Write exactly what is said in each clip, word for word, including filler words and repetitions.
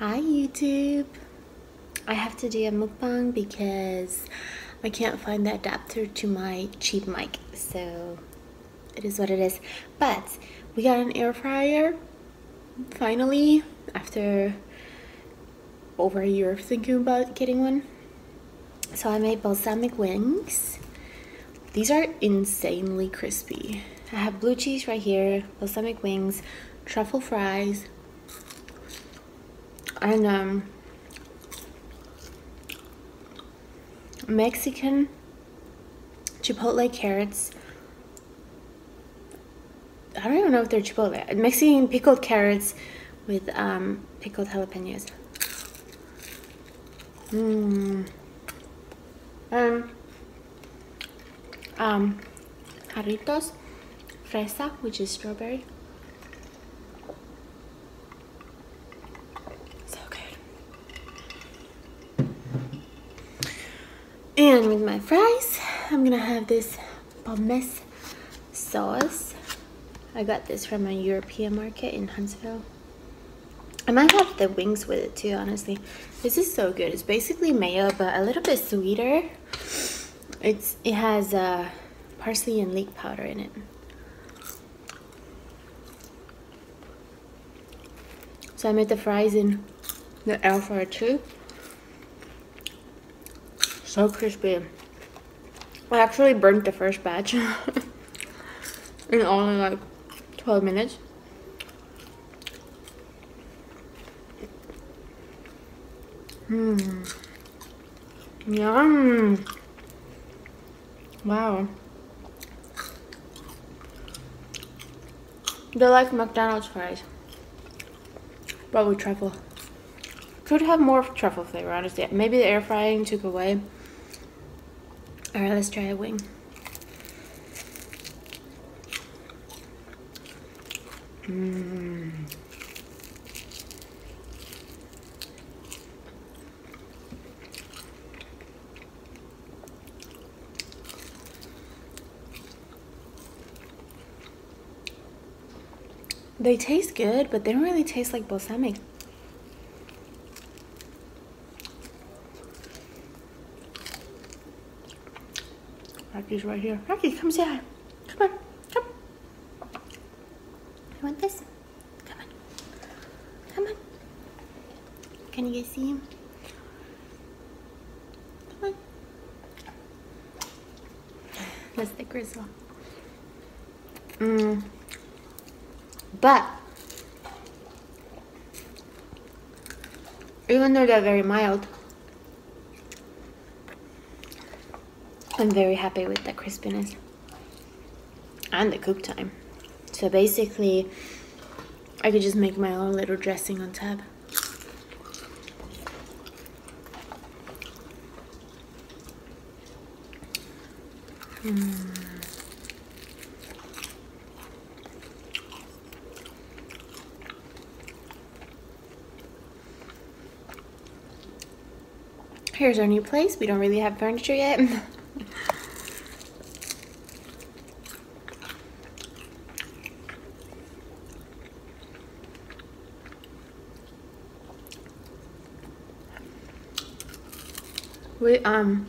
Hi YouTube! I have to do a mukbang because I can't find the adapter to my cheap mic, so it is what it is. But we got an air fryer finally after over a year of thinking about getting one. So I made balsamic wings. These are insanely crispy. I have blue cheese right here, balsamic wings, truffle fries, and um, Mexican chipotle carrots. I don't even know if they're chipotle. Mexican pickled carrots with um, pickled jalapenos. Mmm. And um, jarritos, fresa, which is strawberry. So good. And with my fries, I'm gonna have this pommes sauce. I got this from a European market in Huntsville. I might have the wings with it too, honestly. This is so good. It's basically mayo, but a little bit sweeter. It's It has uh, parsley and leek powder in it. So I made the fries in the air fryer too. So crispy. I actually burnt the first batch in only like twelve minutes. Mmm. Yum. Wow. They're like McDonald's fries, but with truffle. Could have more truffle flavor, honestly. Maybe the air frying took away. Alright, let's try a wing. Mmm. They taste good, but they don't really taste like balsamic. Rocky's right here. Rocky, come say hi. Come on, come. You want this? Come on. Come on. Can you guys see him? Come on. That's the grizzle. Mmm. But even though they're very mild, I'm very happy with the crispiness and the cook time. So basically, I could just make my own little dressing on top. Mm. Here's our new place. We don't really have furniture yet. we um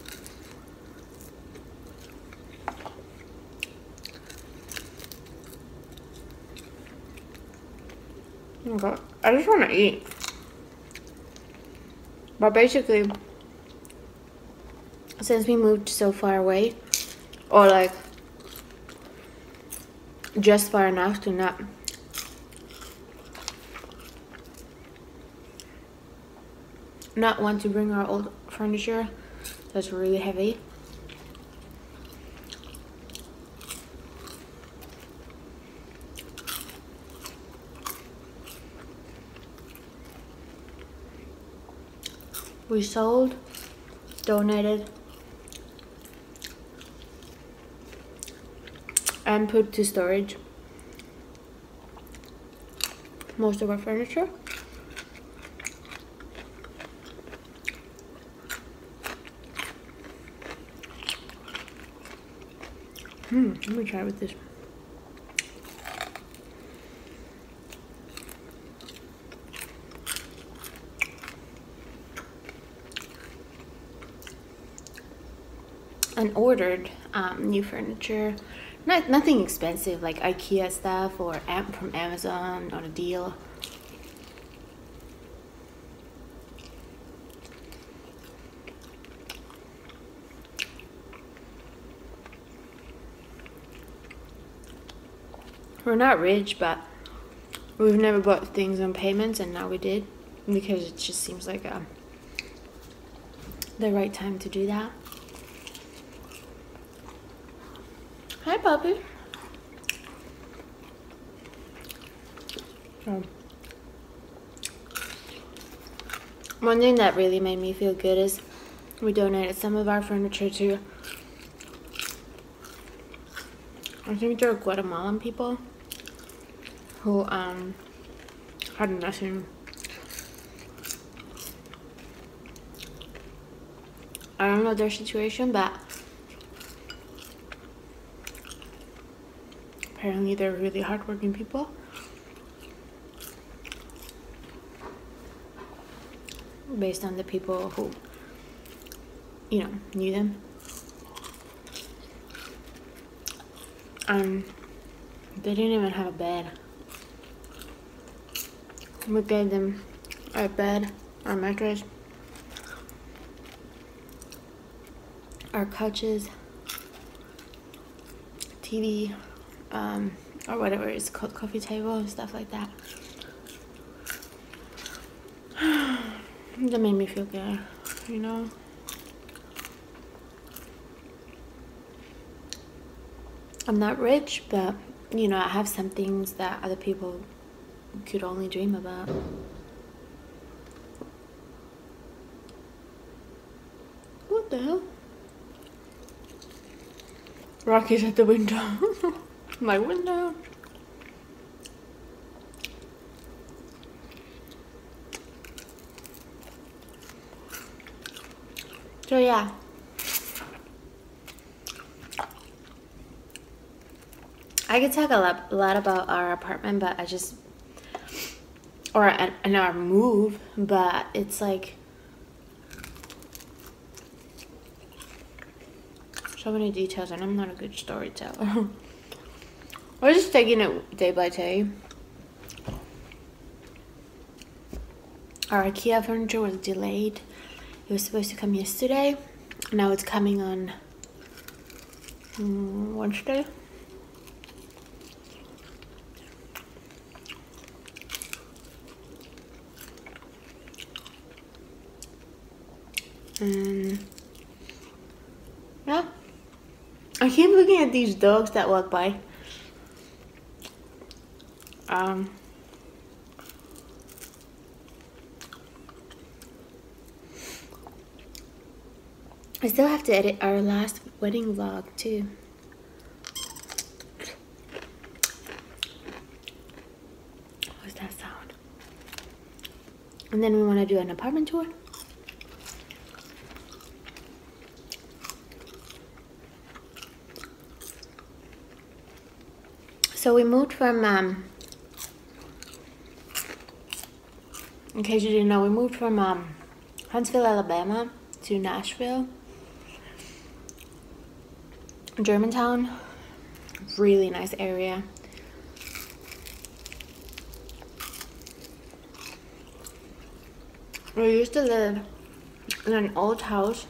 oh God, I just want to eat. But basically, since we moved so far away, or like just far enough to not not want to bring our old furniture that's really heavy, we sold, donated, and put to storage most of our furniture. Hmm, let me try with this. and ordered um, new furniture. Not nothing expensive like IKEA stuff or from Amazon on a deal. We're not rich, but we've never bought things on payments, and now we did because it just seems like a, the right time to do that. Hi, puppy. So, one thing that really made me feel good is we donated some of our furniture to, I think they're Guatemalan people who um had nothing. I don't know their situation, but apparently they're really hardworking people. Based on the people who, you know, knew them. Um, they didn't even have a bed. We gave them our bed, our mattress, our couches, T V, um, or whatever it's called, coffee table and stuff like that. That made me feel good, you know? I'm not rich, but, you know, I have some things that other people could only dream about. What the hell? Rocky's at the window. My window. So yeah. I could talk a lot, a lot about our apartment, but I just, or and our move, but it's like so many details, and I'm not a good storyteller. We're just taking it day by day. Our IKEA furniture was delayed. It was supposed to come yesterday. Now it's coming on um, Wednesday. And yeah, I keep looking at these dogs that walk by. Um, I still have to edit our last wedding vlog too. What's that sound? And then we want to do an apartment tour. So we moved from, um, in case you didn't know, we moved from um, Huntsville, Alabama to Nashville. Germantown, really nice area. We used to live in an old house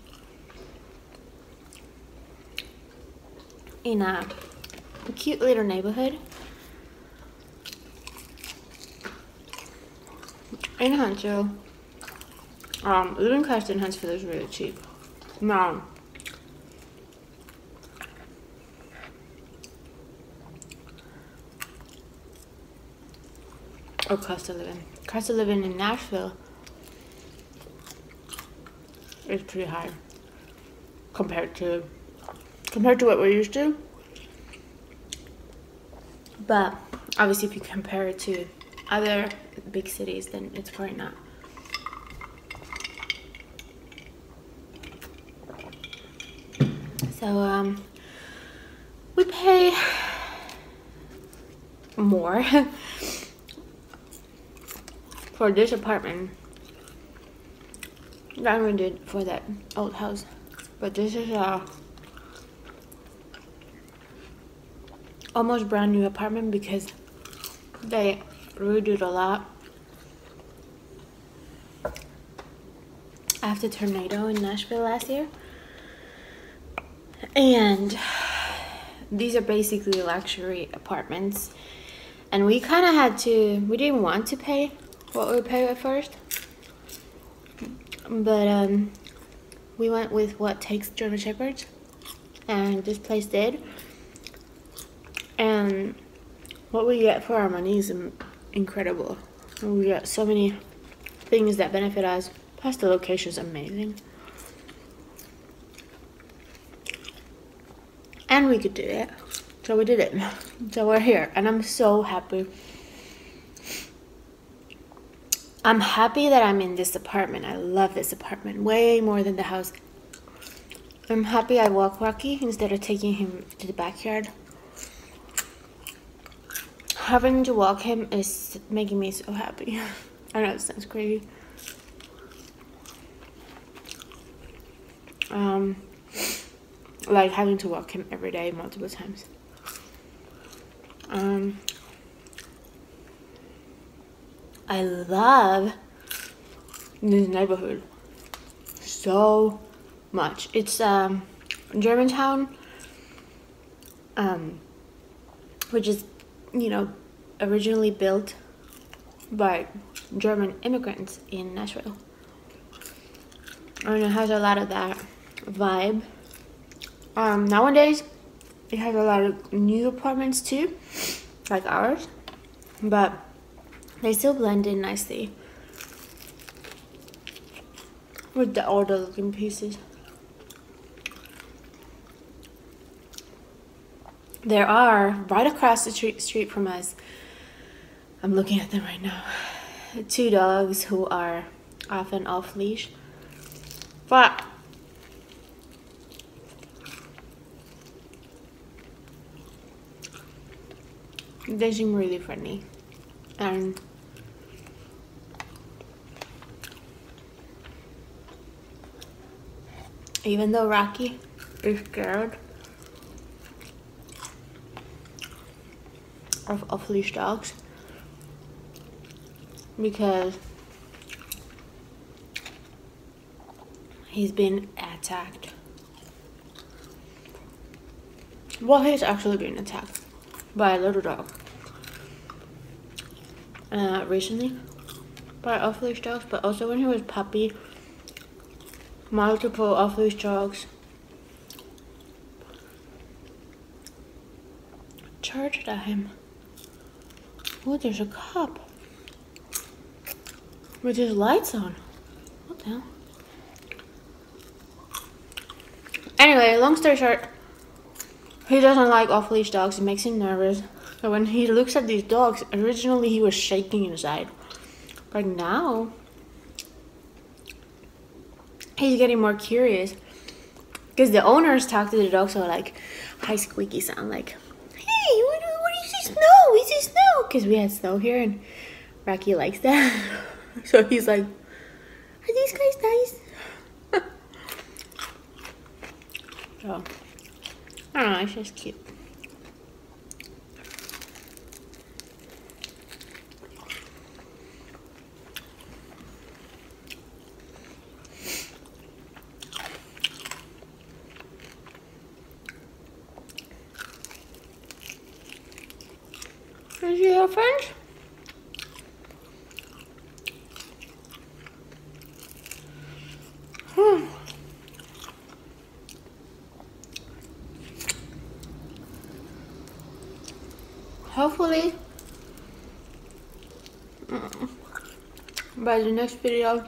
in a cute little neighborhood in Huntsville. Um, living cost in Huntsville is really cheap. Now, or cost of living. Cost of living in Nashville is pretty high compared to compared to what we're used to. But obviously, if you compare it to other big cities, then it's probably not. So um, we pay more for this apartment than we did for that old house. But this is a almost brand new apartment because they redid a lot after tornado in Nashville last year. And these are basically luxury apartments, and we kind of had to, we didn't want to pay what we paid at first, but um we went with what takes German Shepherds, and this place did. And what we get for our money is incredible. We get so many things that benefit us, plus the location is amazing. And we could do it, so we did it. So we're here, and I'm so happy. I'm happy that I'm in this apartment. I love this apartment way more than the house. I'm happy I walk Rocky instead of taking him to the backyard. Having to walk him is making me so happy. I know it sounds crazy. Um... Like having to walk him every day multiple times. Um, I love this neighborhood so much. It's um, Germantown, um, which is, you know, originally built by German immigrants in Nashville. And it has a lot of that vibe. Um, nowadays, it has a lot of new apartments too, like ours, but they still blend in nicely with the older looking pieces. There are, right across the street, street from us, I'm looking at them right now, two dogs who are often off leash, but they seem really friendly. And even though Rocky is scared of off-leash dogs because he's been attacked. Well, he's actually been attacked by a little dog uh, recently by off-leash dogs, but also when he was a puppy, multiple off-leash dogs charged at him. Oh, there's a cop with his lights on. What the hell? Anyway, long story short, he doesn't like off-leash dogs. It makes him nervous. So when he looks at these dogs, originally he was shaking inside, but now he's getting more curious because the owners talk to the dogs, so like high squeaky sound, like, "Hey, what, what is this snow? Is this snow?" Because we had snow here, and Rocky likes that. So he's like, "Are these guys nice?" So I don't know, it's just cute. Is your friend? Hmm. Hopefully, mm, by the next video,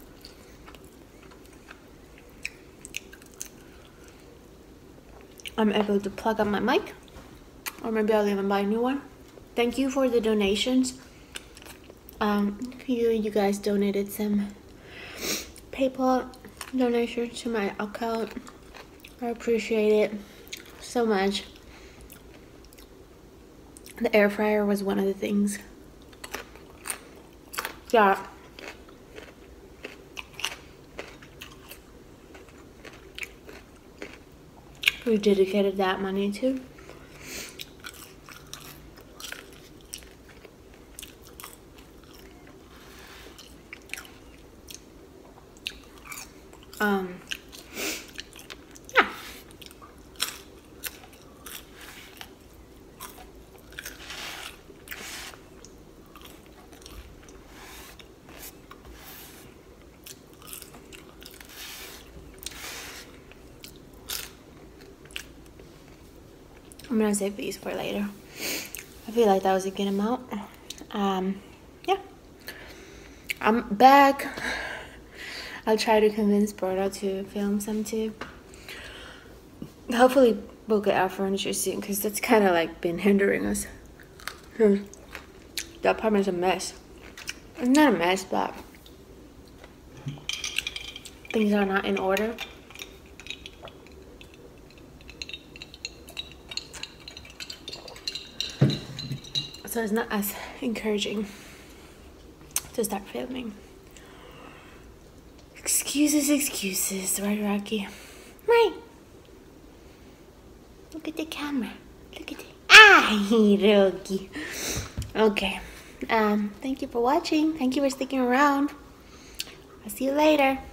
I'm able to plug up my mic, or maybe I'll even buy a new one. Thank you for the donations. Um, you you guys donated some PayPal donations to my account. I appreciate it so much. The air fryer was one of the things. Yeah. We dedicated that money to. Um, yeah. I'm gonna save these for later. I feel like that was a good amount. Um, yeah. I'm back. I'll try to convince Berta to film some too. Hopefully we'll get our furniture soon, because that's kind of like been hindering us. Hmm. The apartment's a mess. It's not a mess, but things are not in order. So it's not as encouraging to start filming. Excuses, excuses, right, Rocky? Right. Look at the camera. Look at it. Ah, Rocky. Okay. Um, thank you for watching. Thank you for sticking around. I'll see you later.